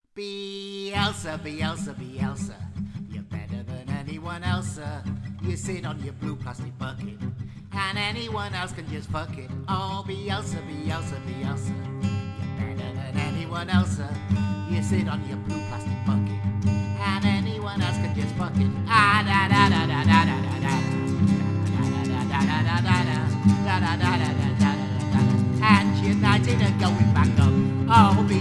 Bielsa, Bielsa, Bielsa, you're better than anyone else, sir. You sit on your blue plastic bucket, and anyone else can just fuck it. Oh, Bielsa, Bielsa, Bielsa, you're better than anyone else, sir. You sit on your blue plastic bucket, and anyone else can just fuck it. Ah, da da da da da da da da da da da da da da da da da da da. And United are going back up. Oh,